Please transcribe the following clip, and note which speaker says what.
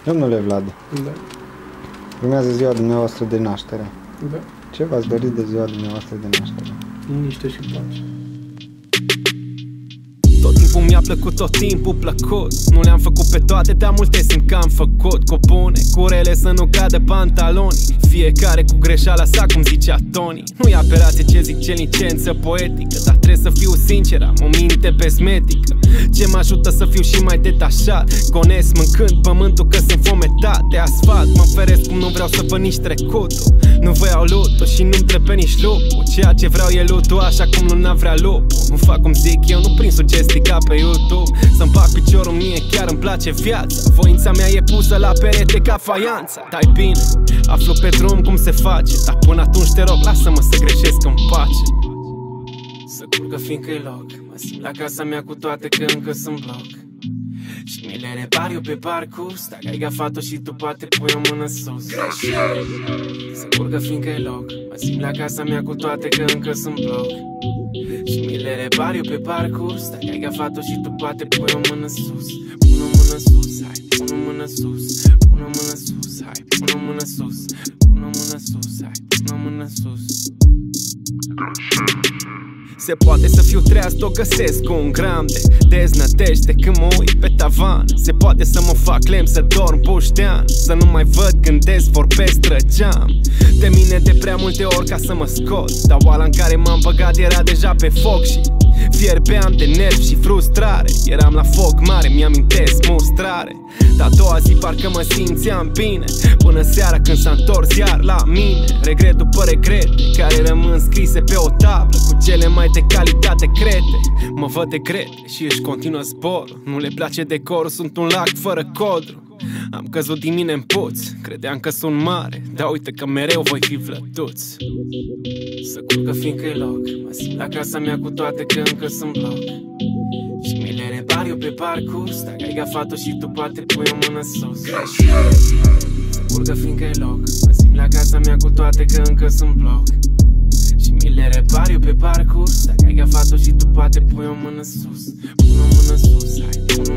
Speaker 1: Domnule Vlad,
Speaker 2: Da.
Speaker 1: urmează ziua dumneavoastră de naștere.
Speaker 2: Da.
Speaker 1: Ce v-ați dorit de ziua dumneavoastră de naștere?
Speaker 2: Liniște și pace.
Speaker 3: Tot timpul mi-a plăcut, tot timpul plăcut. Nu le-am făcut pe toate, dar multe simt că am făcut. Cu bune, cu rele să nu cadă pantalonii. Fiecare cu greșeala sa, cum zicea Tony. Nu-i apelație ce zic, ce licență poetică, dar trebuie să fiu sincer, am o minte pesmetică. Ce mă ajută să fiu și mai detașat, gonesc mâncând pământul că sunt fometat de asfalt. Mă feresc cum nu vreau să văd nici trecutul. Nu voiau lutul și nu-mi trebuie nici lupul. Ceea ce vreau e lutul, așa cum luna vrea lupul. Nu fac cum zic eu, nu prin sugestii ca pe YouTube. Să-mi bag piciorul, mie chiar îmi place viața. Voința mea e pusă la perete ca faianța. Dai bine, aflu pe drum cum se face, dar până atunci te rog, lasă-mă să greșesc în pace. Să curgă fiindcă-i loc, mă simt la casa mea cu toate că încă sunt bloc. Și mi le repar eu pe parcurs, dacă ai gafat-o și tu poate pui o mână sus. Să curgă fiindcă-i loc, mă simt la casa mea cu toate că încă sunt bloc. Și mi le repar eu pe parcurs, dacă ai gafat-o și tu poate pui o mână sus. Pune o mână sus, hai, pune o mână sus. Pune o mână sus, hai, pune o mână sus. Pune o mână sus, hai, pune o mână sus. Se poate să fiu treaz, o găsesc cu un gram de deznădejde când mă uit pe tavan. Se poate să mă fac lemn, să dorm puștean, să nu mai văd, gândesc, vorbesc, trăgeam de mine de prea multe ori ca să mă scot. Dar oala în care m-am băgat era deja pe foc și fierbeam de nervi și frustrare. Eram la foc mare, mi-amintesc mustrare. Dar a doua zi parcă mă simțeam bine, până seara când s-a întors iar la mine. Regret după regrete care rămân scrise pe o tablă cu cele mai de calitate crete. Mă văd de grete și își continuă zborul. Nu le place decorul, sunt un lac fără codru. Am căzut din mine în puț, credeam că sunt mare, dar uite că mereu voi fi vlătuț. Să curgă fiindcă-i loc, mă simt la casa mea cu toate că încă sunt bloc. Și mi le repar eu pe parcurs, dacă ai gafat-o și tu poate pui o mână sus. Să curgă fiindcă-i loc, mă simt la casa mea cu toate că încă sunt bloc. Și mi le repar eu pe parcurs, dacă ai gafat-o și tu poate pui o mână sus. Pune o mână sus, hai, pune